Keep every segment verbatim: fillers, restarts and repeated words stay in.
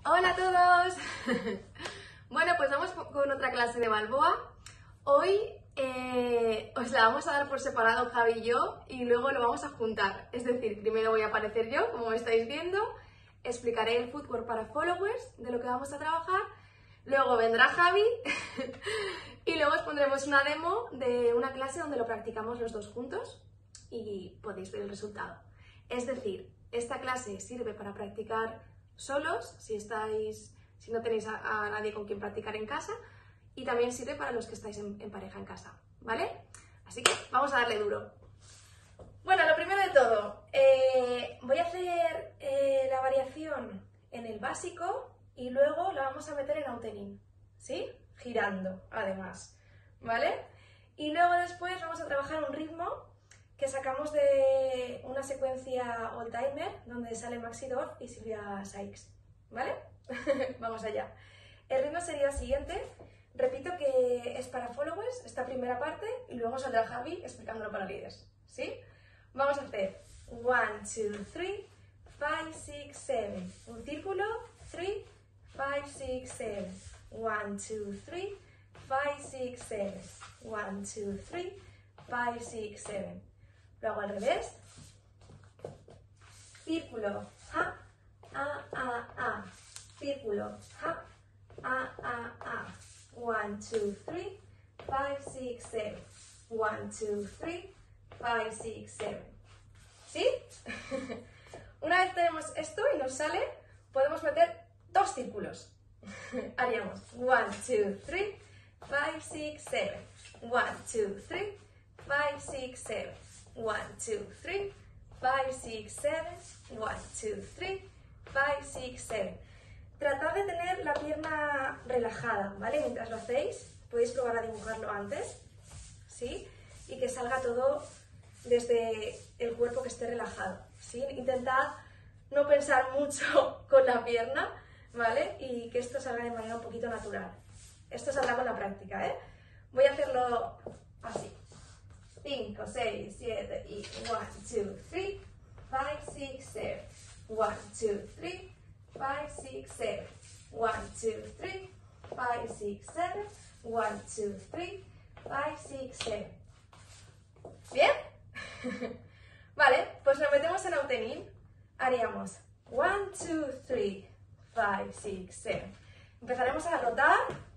Hola a todos. Bueno, pues vamos con otra clase de Balboa. Hoy eh, os la vamos a dar por separado Javi y yo y luego lo vamos a juntar. Es decir, primero voy a aparecer yo, como me estáis viendo, explicaré el footwork para followers, de lo que vamos a trabajar, luego vendrá Javi y luego os pondremos una demo de una clase donde lo practicamos los dos juntos y podéis ver el resultado. Es decir, esta clase sirve para practicar solos, si, estáis, si no tenéis a, a nadie con quien practicar en casa, y también sirve para los que estáis en, en pareja en casa, ¿vale? Así que vamos a darle duro. Bueno, lo primero de todo, eh, voy a hacer eh, la variación en el básico y luego la vamos a meter en outening, ¿sí? Girando, además, ¿vale? Y luego después vamos a trabajar un ritmo que sacamos de una secuencia all-timer donde sale Maxi Dorf y Silvia Sykes, ¿vale? Vamos allá. El ritmo sería el siguiente. Repito que es para followers, esta primera parte, y luego saldrá Javi explicándolo para líderes, ¿sí? Vamos a hacer one, two, three, five, six, seven. Un círculo, three, five, six, seven. one, two, three, five, six, seven. one, two, three, five, six, seven. Lo hago al revés. Círculo, ja, a, a, a. Círculo, ja, a, a, a. one, two, three, five, six, seven. one, two, three, five, six, seven. ¿Sí? Una vez tenemos esto y nos sale, podemos meter dos círculos. Haríamos one, two, three, five, six, seven. one, two, three, five, six, seven. one, two, three, five, six, seven. one, two, three, five, six, seven. Tratad de tener la pierna relajada, ¿vale? Mientras lo hacéis, podéis probar a dibujarlo antes, ¿sí? Y que salga todo desde el cuerpo que esté relajado, ¿sí? Intentad no pensar mucho con la pierna, ¿vale? Y que esto salga de manera un poquito natural. Esto saldrá con la práctica, ¿eh? Voy a hacerlo así. cinco, seis, siete y one, two, three, five, six, seven. one, two, three, five, six, seven. one, two, three, five, six, seven. one, two, three, five, six, seven. ¿Bien? Vale, pues lo metemos en outening. Haríamos one, two, three, five, six, seven. Empezaremos a rotar.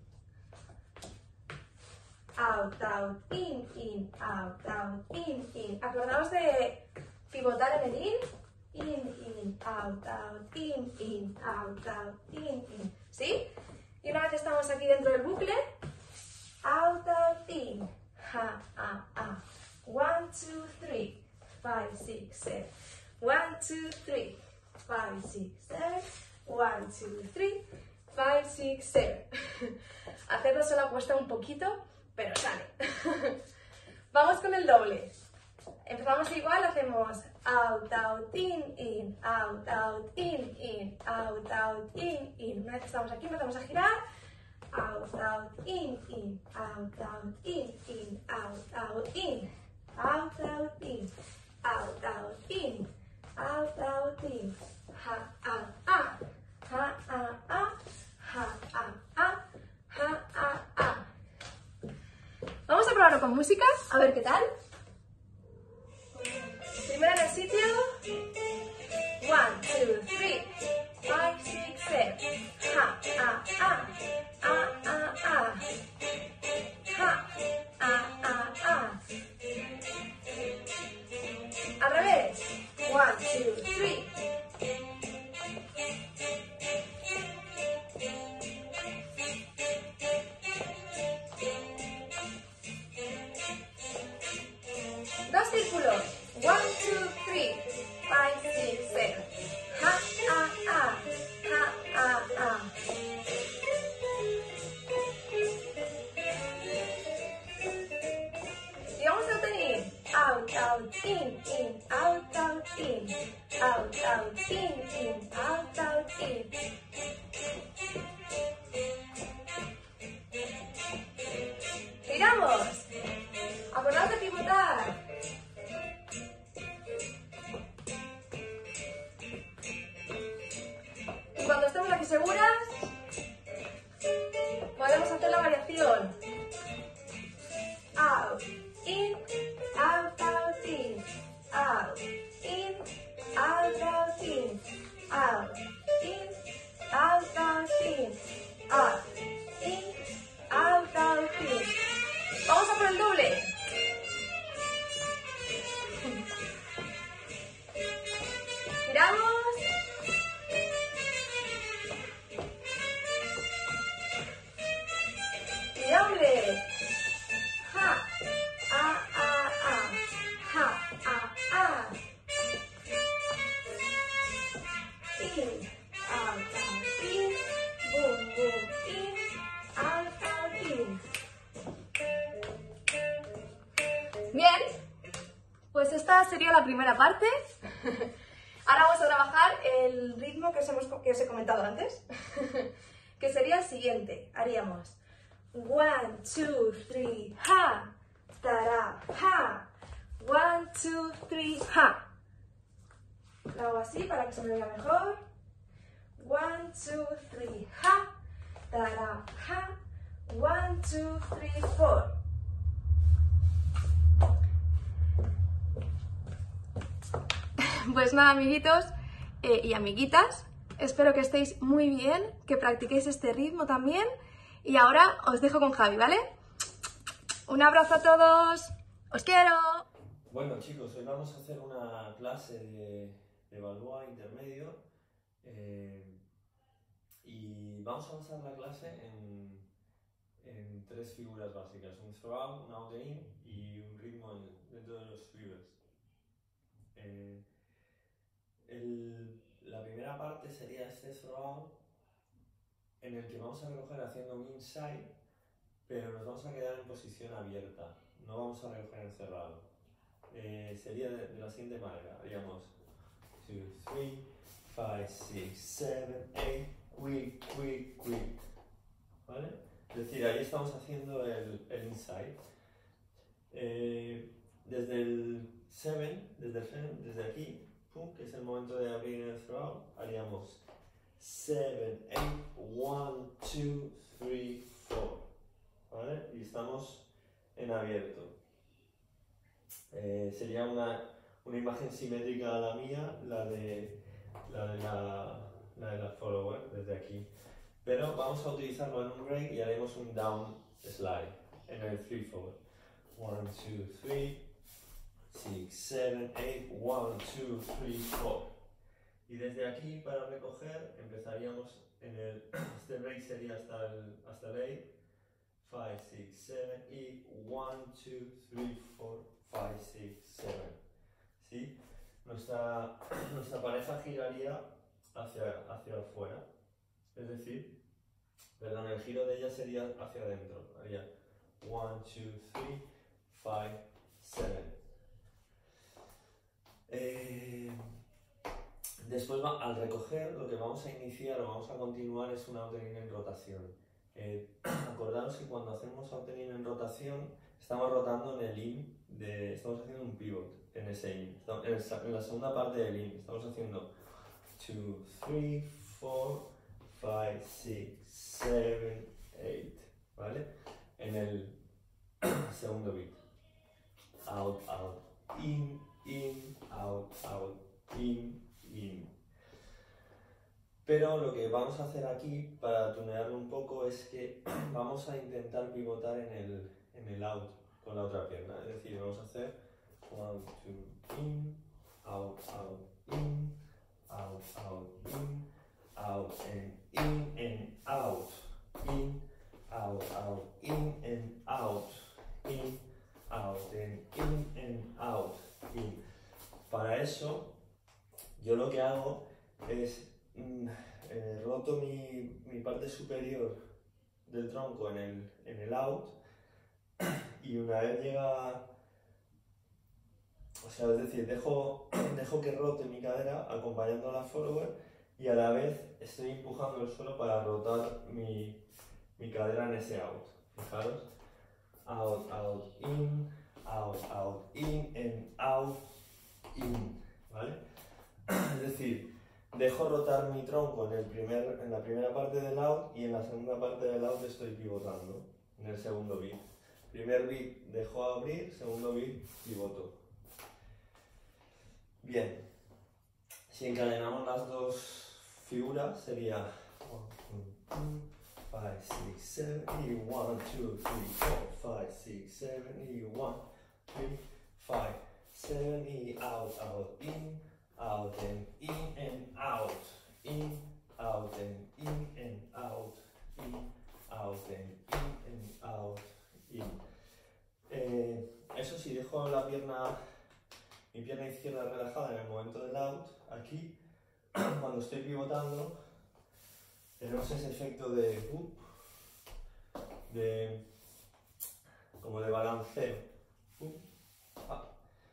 Out, out, in, in, out, out, in, in. Acordaos de pivotar en el in. In, in, out, out, in, in, out, out, in, in. ¿Sí? Y una vez estamos aquí dentro del bucle, out, out, in. Ha, ah, ah. one, two, three, five, six, seven. one, two, three, five, six, seven. one, two, three, five, six, seven. Hacerlo solo cuesta un poquito, pero sale. Vamos con el doble. Empezamos igual, hacemos out, out, in, in, out, out, in, in, out, out, in, in. Una vez que estamos aquí empezamos a girar. Out, out, in, in, out, out, in, in, out, out, in. Out, out, in, out, out, in, out, out, in. Ha, ah, ah, ha, ah, ah, ha, ah, ah, ha, ah, ah. Vamos a probarlo con música, a ver qué tal. Primero en el sitio. one, two, three, five, six, seven. Ha, ah, ah, ah, ah, ah. Ha, ah, ah, ah. Al revés. one, two, three. ¿Estáis seguras? Podemos hacer la variación. Out, in, out, out, in, out, in, out, out, in, out, in, out, out, in, out, in, out, out, in. Vamos a por el doble. Giramos. Y doble. Ja, a, a, a. Ja, a, a. In, out, out, in. Boom, boom, in. Out, out, in. Bien, pues esta sería la primera parte. Ahora vamos a trabajar el ritmo que os, hemos, que os he comentado antes, que sería el siguiente. Haríamos one, two, three, ha, tara, ha, one, two, three, ha. Lo hago así para que se me vea mejor. One, two, three, ha, tara, ha, one, two, three, four. Pues nada, amiguitos eh, y amiguitas, espero que estéis muy bien, que practiquéis este ritmo también. Y ahora os dejo con Javi, ¿vale? Un abrazo a todos, os quiero. Bueno, chicos, hoy vamos a hacer una clase de, de Balboa intermedio eh, y vamos a basar la clase en, en tres figuras básicas: un throw-out, un out-in y un ritmo en, dentro de los fibers. Eh, El, la primera parte sería este throw-out en el que vamos a recoger haciendo un inside, pero nos vamos a quedar en posición abierta, no vamos a recoger encerrado. Eh, sería de, de la siguiente manera: haríamos two, three, five, six, seven, eight, quick, quick, quick, ¿vale? Es decir, ahí estamos haciendo el, el inside. Eh, desde el seven, desde el seven, desde aquí, que es el momento de abrir el throw, haríamos seven, eight, one, two, three, four, ¿vale? Y estamos en abierto. Eh, sería una, una imagen simétrica a la mía, la de la, de la, la, de la follower, desde aquí. Pero vamos a utilizarlo en un break y haremos un down slide en el three four. one, two, three. six, seven, eight, one, two, three, four. Y desde aquí, para recoger, empezaríamos en el, este break sería hasta el, hasta el eight, five, six, seven, y one, two, three, four, five, six, seven. ¿Sí? Nuestra, nuestra pareja giraría hacia, hacia afuera, es decir, perdón, el giro de ella sería hacia adentro, haría one, two, three, five, seven. Eh, después va, al recoger lo que vamos a iniciar o vamos a continuar es un out-in en rotación. Eh, acordaros que cuando hacemos out-in en rotación estamos rotando en el in, de, estamos haciendo un pivot en ese in, en, el, en la segunda parte del in, estamos haciendo two, three, four, five, six, seven, eight, ¿vale? En el segundo beat. Out, out, in, in, out, out, in, in. Pero lo que vamos a hacer aquí, para tunearlo un poco, es que vamos a intentar pivotar en el, en el out con la otra pierna. Es decir, vamos a hacer one, two, in, out, out, in, out, out, in, out, and in, and out, in, out, out, in, and out, in, out, and in, and out, in. Para eso, yo lo que hago es mm, eh, roto mi, mi parte superior del tronco en el, en el out, y una vez llega, o sea, es decir, dejo, dejo que rote mi cadera acompañando a la follower y a la vez estoy empujando el suelo para rotar mi, mi cadera en ese out. Fijaros, out, out, in, out, out, in, and out, in, ¿vale? Es decir, dejo rotar mi tronco en, el primer, en la primera parte del out y en la segunda parte del out estoy pivotando en el segundo beat. Primer beat dejo abrir, segundo beat pivoto. Bien, si encadenamos las dos figuras sería one, two, five, six, seven, eight, one, two, three, four, five, six, seven, eight, one, three, five, seven, eight, out, out, in, out and in and out, in, out and in and out, in, out and in and out, in. Eh, eso sí, dejo la pierna, mi pierna izquierda relajada en el momento del out. Aquí, cuando estoy pivotando, tenemos ese efecto de, uh, de como de balanceo. Uh, ah.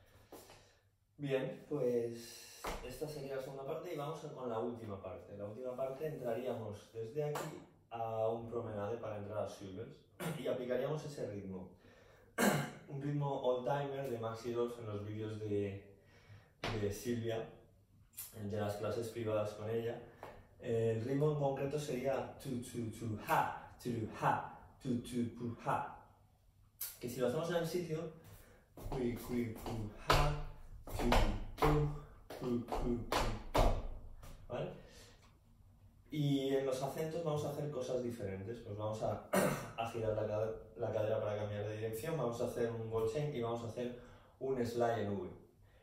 Bien, pues esta sería la segunda parte y vamos con la última parte. La última parte entraríamos desde aquí a un promenade para entrar a swivels y aplicaríamos ese ritmo. Un ritmo old-timer de Maxi Dolph en los vídeos de, de Silvia, de las clases privadas con ella. El ritmo en concreto sería tu tu tu ha, tu ha, tu tu pu ha. Que si lo hacemos en el sitio, qui qui pu ha, tu pu pu pu pu ha, ¿vale? Y en los acentos vamos a hacer cosas diferentes. Pues vamos a, a girar la, cadera, la cadera para cambiar de dirección, vamos a hacer un ball chain y vamos a hacer un slide en V.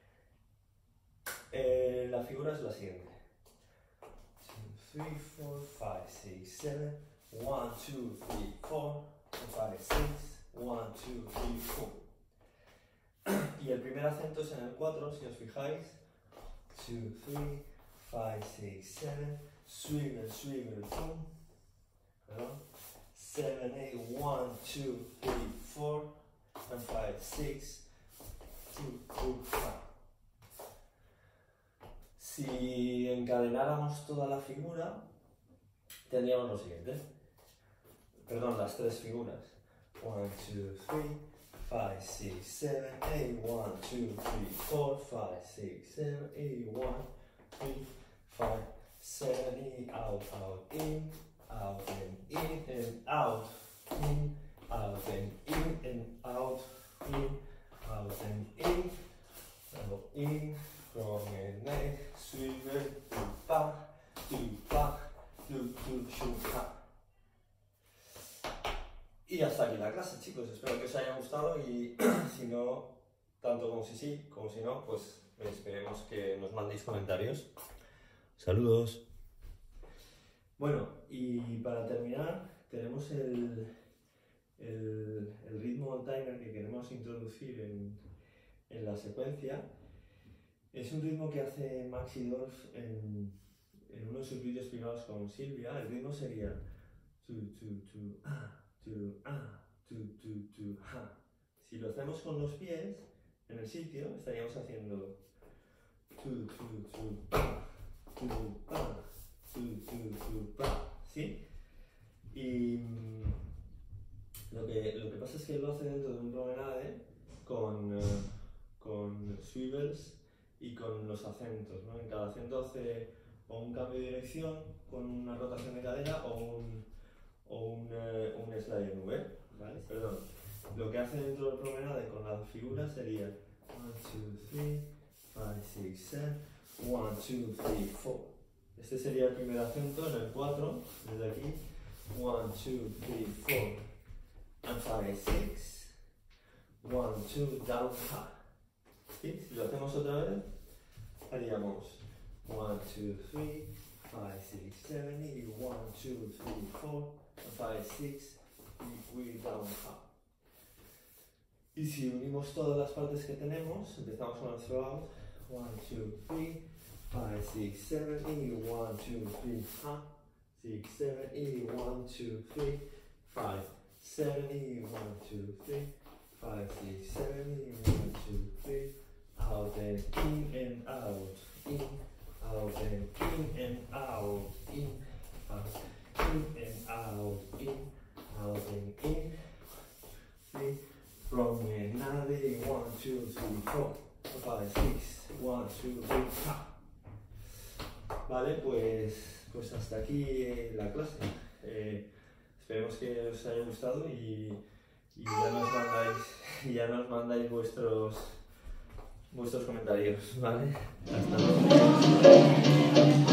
Eh, la figura es la siguiente. three, four, five, six, seven, one, two, three, four, five, six, one, two, three, four. Y el primer acento es en el cuatro, si os fijáis. two, three, five, six, seven, swivel, swivel, boom. Perdón. seven, eight, one, two, three, four, and five, six, two, two, five. Si encadenáramos toda la figura, tendríamos lo siguiente. Perdón, las tres figuras. one, two, three, five, six, seven, eight, one, two, three, four, five, six, seven, eight, one, three, five, seven, eight, out, out, in, out, and in, and out, in, out, and in, and out, in, out, and in, out, in, from and neck, swivel, do pa, do pa, do do shoo pa. Y hasta aquí la clase, chicos. Espero que os haya gustado y si no, tanto como si sí, como si no, pues esperemos que nos mandéis comentarios. Saludos. Bueno, y para terminar, tenemos el, el, el ritmo on timer que queremos introducir en, en la secuencia. Es un ritmo que hace Maxi Dolph en, en uno de sus vídeos privados con Silvia. El ritmo sería tu, tu, tu, ah, tu, ah, tu, tu, tu, ah. Si lo hacemos con los pies en el sitio, estaríamos haciendo tu, tu, tu, ah, tu, ah, tu, tu, tu, ah, ¿sí? Y mm, lo, que, lo que pasa es que él lo hace dentro de un promenade con, uh, con swivels y con los acentos, ¿no? En cada acento hace o un cambio de dirección con una rotación de cadera o un, o un, eh, un slide en V, ¿vale? Perdón. Lo que hace dentro del promenade con la figura sería one, two, three, five, six, seven, one, two, three, four. Este sería el primer acento en el cuatro, desde aquí. one, two, three, four, and five, six, one, two, down, ha. ¿Sí? Si lo hacemos otra vez, haríamos one, two, three, five, six, seven, eight, one, two, three, four, five, six, y down, up. Y si unimos todas las partes que tenemos, empezamos con el throughout, one, two, three, five, six, seven, eight, one, two, three, up, six, seven, eight, one, two, three, five, seven, eight, one, two, three, five, six, seven, eight, one, two, three, out and in and out, in, out and in and out, in, out, in and out, in, out and in, three, from another, one, two, three, four, five, six, one, two, three, ha. ¿Vale? hasta aquí la clase. Eh, esperemos que os haya gustado y, y ya nos mandáis, ya nos mandáis vuestros, vuestros comentarios, ¿vale? Hasta luego.